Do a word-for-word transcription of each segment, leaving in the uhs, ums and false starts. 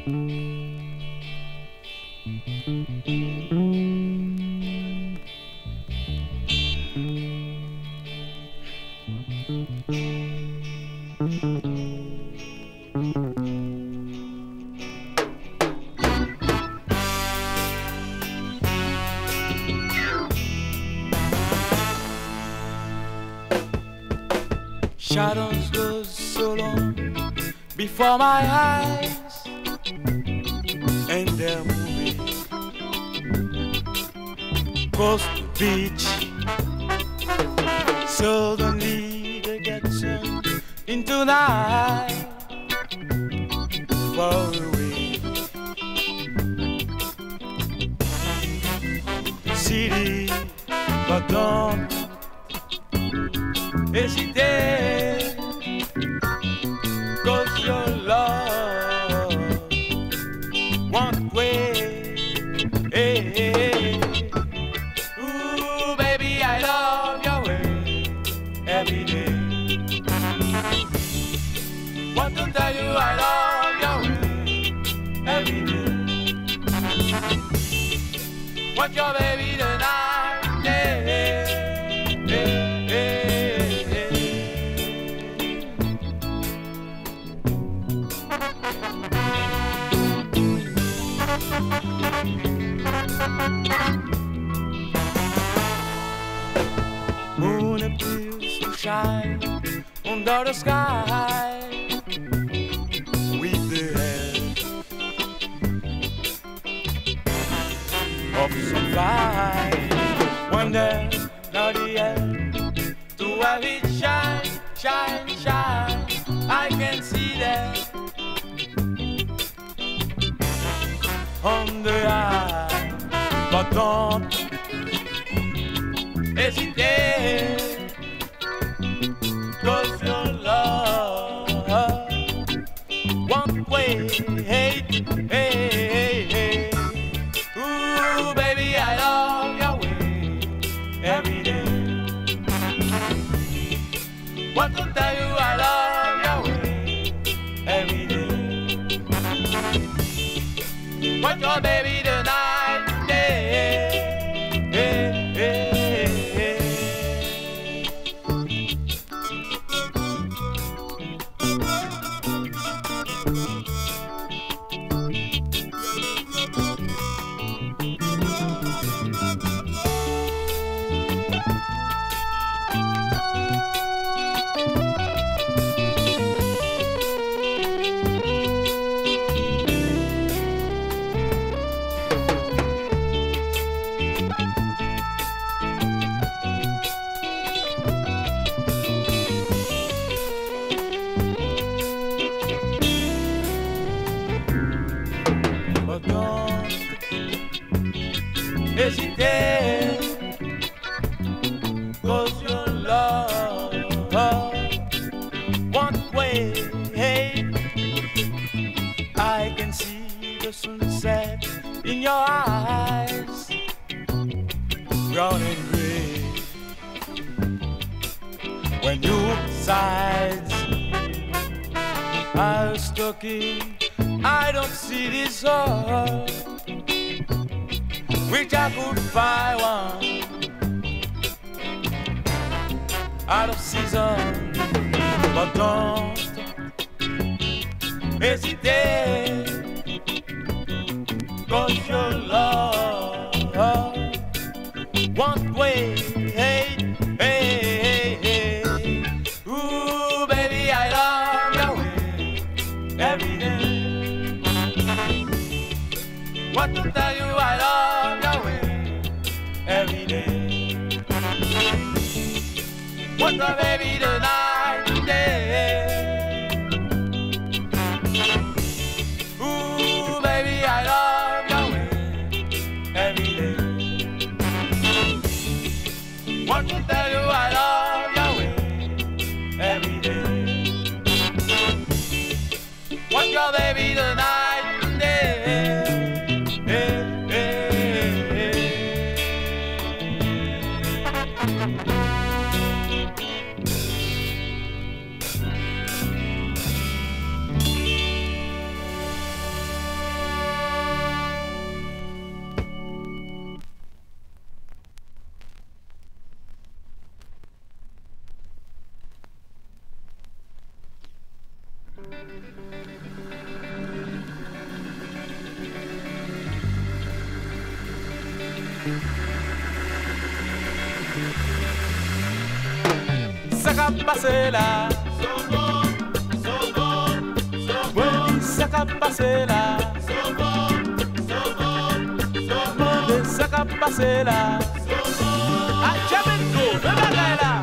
Shadows go so long before my eyes, and they're moving across the beach. Suddenly they get turned into night, far away. City, but don't hesitate, 'cause your love won't wait. Hey, hey, hey. Ooh, baby, I love your way every day. Want to tell you I love your way every day. Want your baby tonight, yeah, yeah, yeah. Moon appears to shine under the sky with the head of some fire. Wonder now the end to have it shine, shine, shine. I can see that on the eye, but don't hesitate, 'cause your love won't wait. Hey, hey, hey, hey. Ooh, baby, I love your way every day. Want to tell you I love your way every day. Want your baby tonight, yeah, yeah, yeah. But don't hesitate, 'cause your love won't wait. I can see the sunset in your eyes, brown and gray. When you sides are stuck in, I don't see this all, which I could find one out of season. But don't hesitate, 'cause your love won't wait. Hey, hey, hey, hey. Ooh, baby, I love your way every day. Want to tell you I love your way every day. Want the baby tonight, yeah. Ooh, baby, I love your way every day. Want to tell you I love your way every day. Want your baby tonight, yeah. Ça va passer là. Oui, ça va passer là. Oui, ça va passer là. Ah, Jamaica, le bagay là.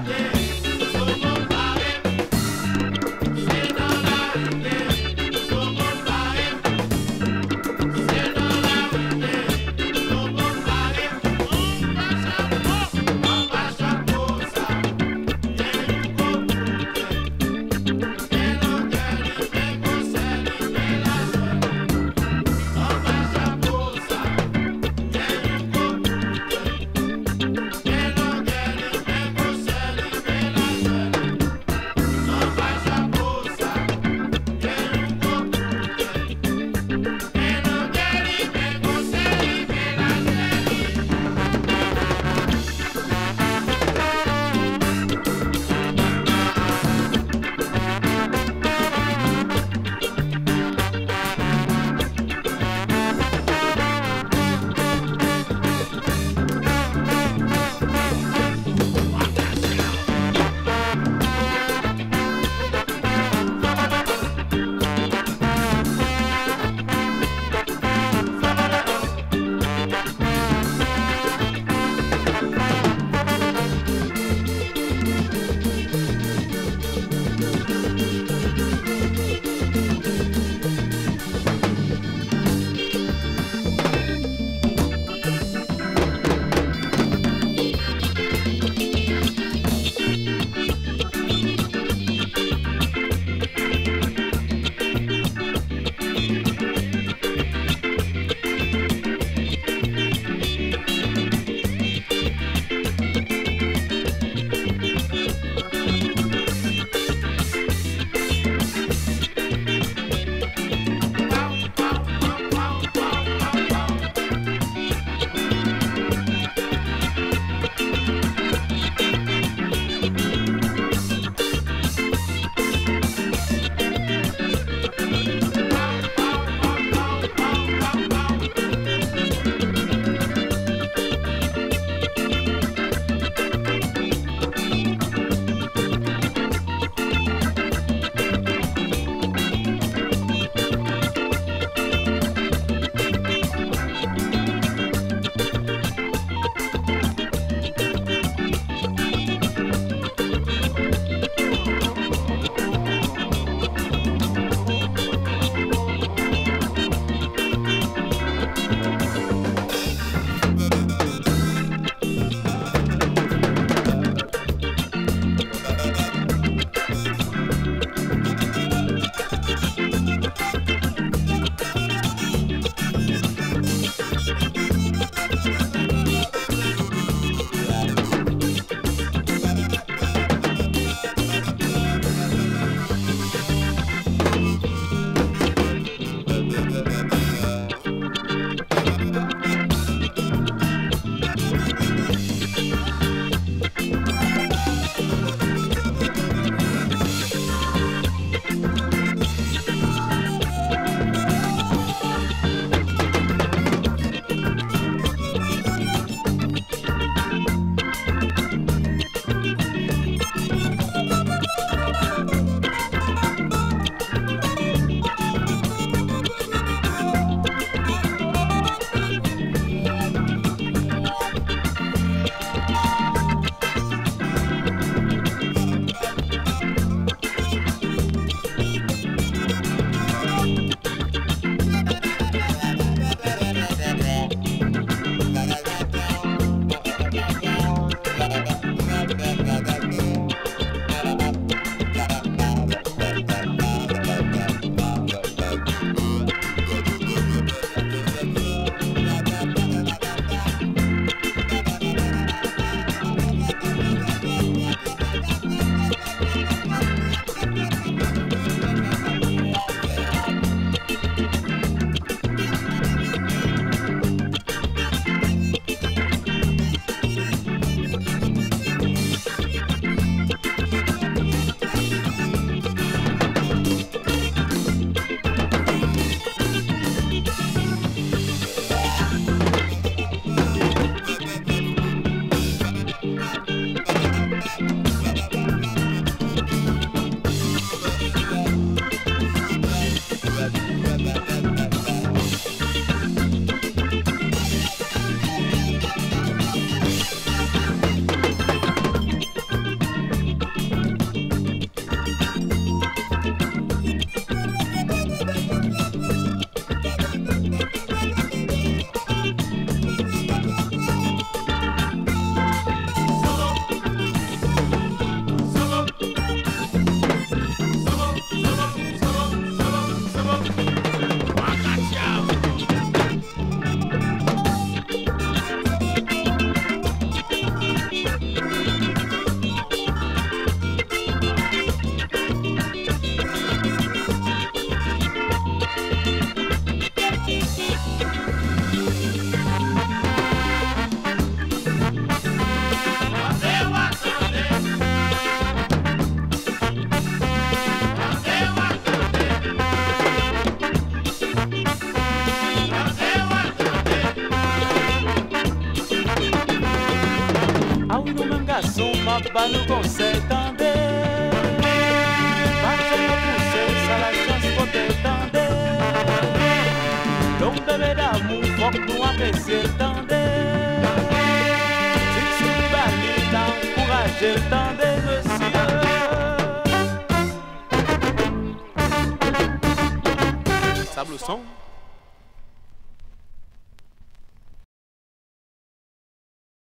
papa nous conseille tendez. Pas de pousser, ça la chance pour te tendez. Donc bébé d'amour, faut que nous apprécions tendez. Si tu balises, t'encourager tendez, monsieur. Sable son.